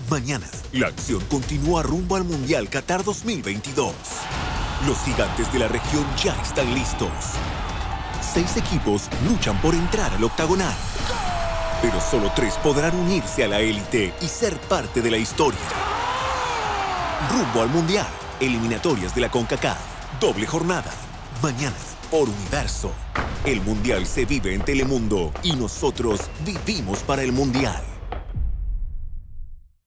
Mañana, la acción continúa rumbo al Mundial Qatar 2022. Los gigantes de la región ya están listos. 6 equipos luchan por entrar al octagonal. Pero solo 3 podrán unirse a la élite y ser parte de la historia. Rumbo al Mundial. Eliminatorias de la CONCACAF. Doble jornada. Mañana, por Universo. El Mundial se vive en Telemundo y nosotros vivimos para el Mundial.